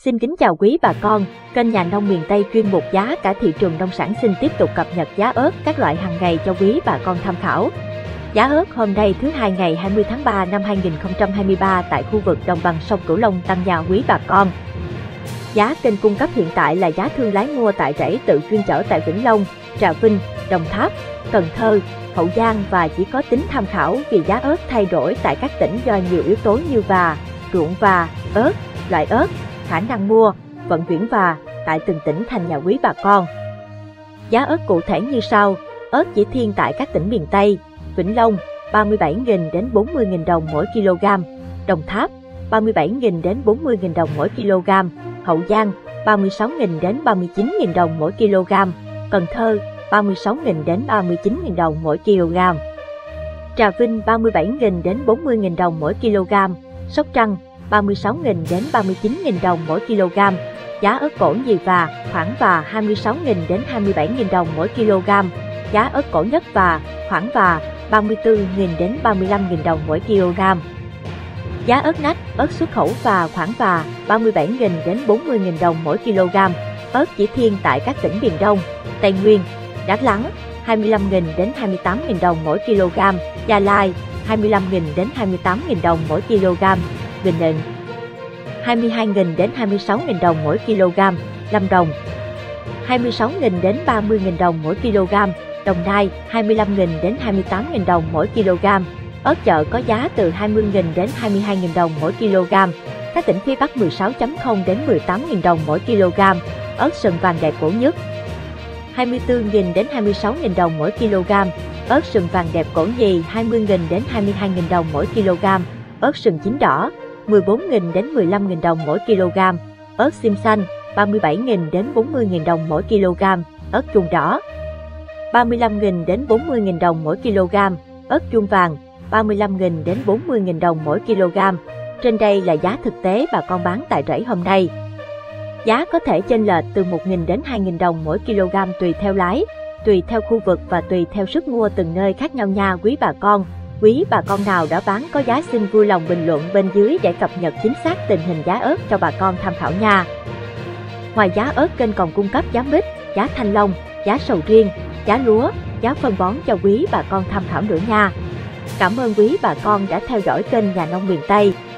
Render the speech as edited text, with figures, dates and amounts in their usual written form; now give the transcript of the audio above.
Xin kính chào quý bà con, kênh Nhà nông miền Tây chuyên mục giá cả thị trường nông sản xin tiếp tục cập nhật giá ớt các loại hàng ngày cho quý bà con tham khảo. Giá ớt hôm nay thứ Hai ngày 20 tháng 3 năm 2023 tại khu vực đồng bằng sông Cửu Long tăng nhà quý bà con. Giá kênh cung cấp hiện tại là giá thương lái mua tại rẫy tự chuyên chở tại Vĩnh Long, Trà Vinh, Đồng Tháp, Cần Thơ, Hậu Giang và chỉ có tính tham khảo vì giá ớt thay đổi tại các tỉnh do nhiều yếu tố như và, ruộng và, ớt, loại ớt, khả năng mua, vận chuyển và tại từng tỉnh thành nhà quý bà con. Giá ớt cụ thể như sau: ớt chỉ thiên tại các tỉnh miền Tây: Vĩnh Long 37.000 đến 40.000 đồng mỗi kg, Đồng Tháp 37.000 đến 40.000 đồng mỗi kg, Hậu Giang 36.000 đến 39.000 đồng mỗi kg, Cần Thơ 36.000 đến 39.000 đồng mỗi kg, Trà Vinh 37.000 đến 40.000 đồng mỗi kg, Sóc Trăng 36.000 đến 39.000 đồng mỗi kg. Giá ớt cổ nhì và, khoảng và 26.000 đến 27.000 đồng mỗi kg. Giá ớt cổ nhất và, khoảng và 34.000 đến 35.000 đồng mỗi kg. Giá ớt nách, ớt xuất khẩu và khoảng và 37.000 đến 40.000 đồng mỗi kg. Ớt chỉ thiên tại các tỉnh miền Đông, Tây Nguyên, Đắk Lắk 25.000 đến 28.000 đồng mỗi kg, Gia Lai 25.000 đến 28.000 đồng mỗi kg, Bình Định 22.000 đến 26.000 đồng mỗi kg, Lâm Đồng 26.000 đến 30.000 đồng mỗi kg, Đồng Nai 25.000 đến 28.000 đồng mỗi kg. Ớt chợ có giá từ 20.000 đến 22.000 đồng mỗi kg. Các tỉnh phía Bắc 16.0 đến 18.000 đồng mỗi kg. Ớt sừng vàng đẹp cổ nhất 24.000 đến 26.000 đồng mỗi kg. Ớt sừng vàng đẹp cổ nhì 20.000 đến 22.000 đồng mỗi kg. Ớt sừng chín đỏ 14.000 đến 15.000 đồng mỗi kg. Ớt xiêm xanh 37.000 đến 40.000 đồng mỗi kg. Ớt chuông đỏ 35.000 đến 40.000 đồng mỗi kg. Ớt chuông vàng 35.000 đến 40.000 đồng mỗi kg. Trên đây là giá thực tế bà con bán tại rẫy hôm nay. Giá có thể chênh lệch từ 1.000 đến 2.000 đồng mỗi kg tùy theo lái, tùy theo khu vực và tùy theo sức mua từng nơi khác nhau nha quý bà con. Quý bà con nào đã bán có giá xin vui lòng bình luận bên dưới để cập nhật chính xác tình hình giá ớt cho bà con tham khảo nha. Ngoài giá ớt, kênh còn cung cấp giá mít, giá thanh long, giá sầu riêng, giá lúa, giá phân bón cho quý bà con tham khảo nữa nha. Cảm ơn quý bà con đã theo dõi kênh Nhà nông miền Tây.